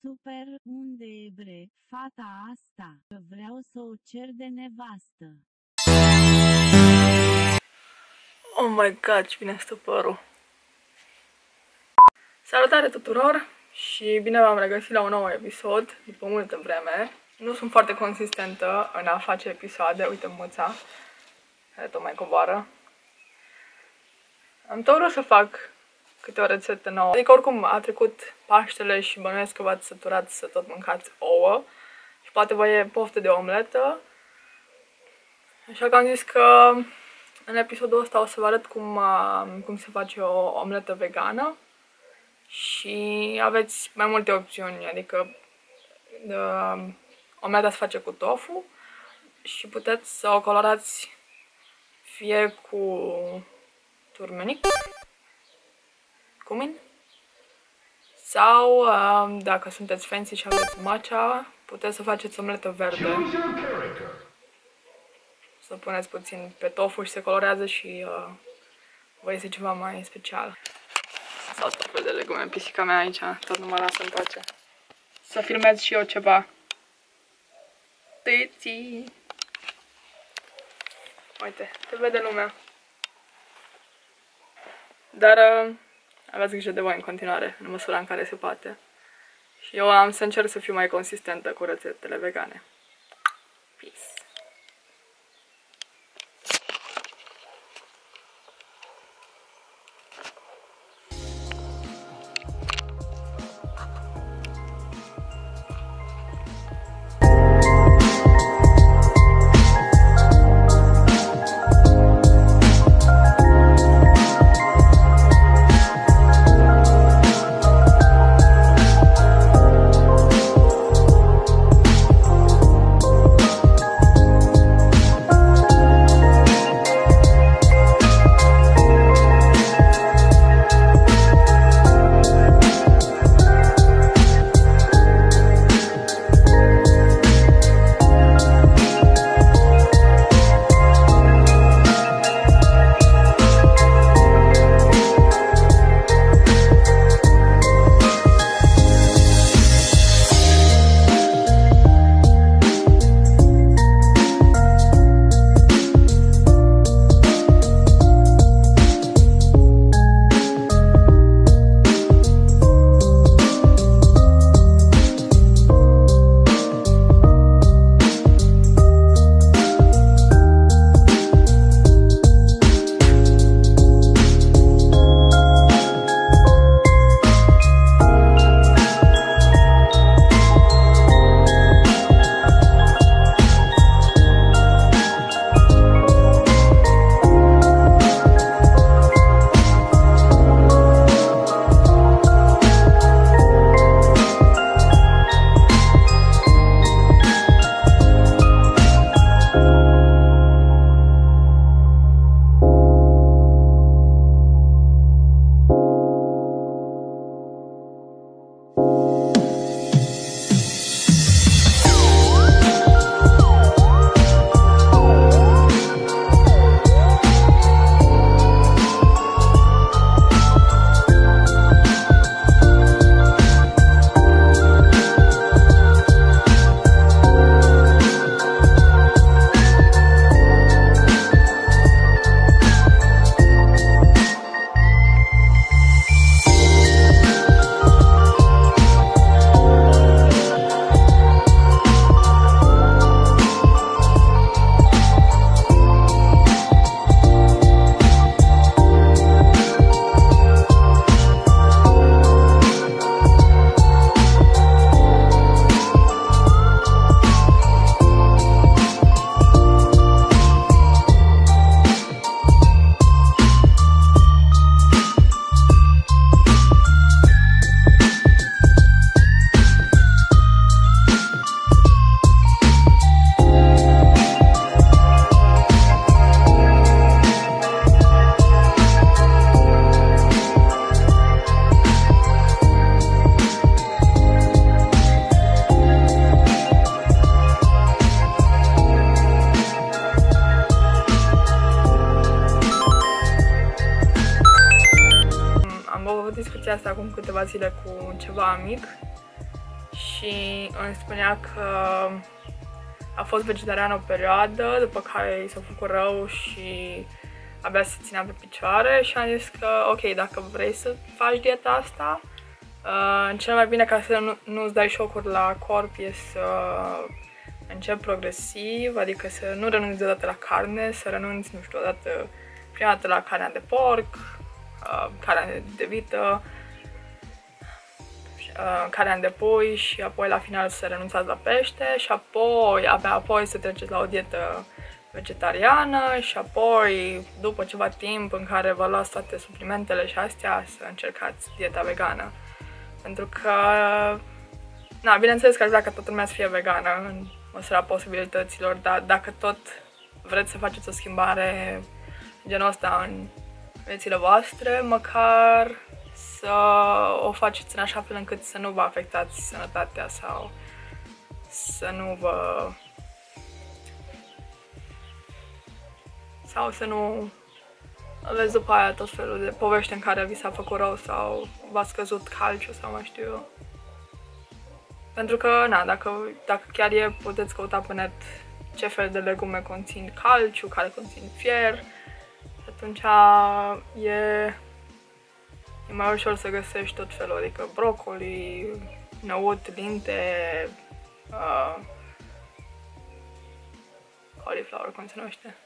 Super, unde e bre, fata asta, că vreau să o cer de nevastă. Oh my god, ce bine stă părul! Salutare tuturor și bine v-am regăsit la un nou episod după multă vreme. Nu sunt foarte consistentă în a face episoade, uite mâța, care tot mai coboară. Am tot vrut să fac câte o rețetă nouă. Adică oricum a trecut Paștele și bănuiesc că v-ați săturat să tot mâncați ouă și poate vă e poftă de omletă. Așa că am zis că în episodul ăsta o să vă arăt cum se face o omletă vegană și aveți mai multe opțiuni, adică omleta se face cu tofu și puteți să o colorați fie cu turmeric, cumin, sau dacă sunteți fancy și aveți matcha, puteți să faceți omletă verde. Să puneți puțin pe tofu și se colorează și vă iese ceva mai special. Sau tot fel de legume, pisica mea aici tot nu mă lasă în pace. Să filmez și eu ceva. Tăieții! Uite, te vede lumea. Dar aveți grijă de voi în continuare, în măsura în care se poate. Și eu am să încerc să fiu mai consistentă cu rețetele vegane. Peace! discuția asta acum câteva zile cu ceva amic și îmi spunea că a fost vegetarian o perioadă, după care i s-a făcut rău și abia se ținea pe picioare și am zis că ok, dacă vrei să faci dieta asta, cel mai bine ca să nu-ți dai șocuri la corp e să începi progresiv, adică să nu renunți deodată la carne, să renunți, nu știu, odată, prima dată la carnea de porc, carnea de vită, carnea de pui și apoi la final să renunțați la pește și apoi, abia apoi să treceți la o dietă vegetariană și apoi, după ceva timp în care vă luați toate suplimentele și astea, să încercați dieta vegană. Pentru că, na, bineînțeles că aș vrea ca toată lumea să fie vegană în măsura posibilităților, dar dacă tot vreți să faceți o schimbare genul ăsta în viețile voastre, măcar să o faceți în așa fel încât să nu vă afectați sănătatea sau să nu vă... sau să nu aveți după aia tot felul de povești în care vi s-a făcut rău sau v-a scăzut calciu sau mai știu eu. Pentru că, na, dacă chiar e, puteți căuta pe net ce fel de legume conțin calciu, care conțin fier. Atunci e mai ușor să găsești tot felul, adică brocoli, năut, linte, cauliflower, cum se numește.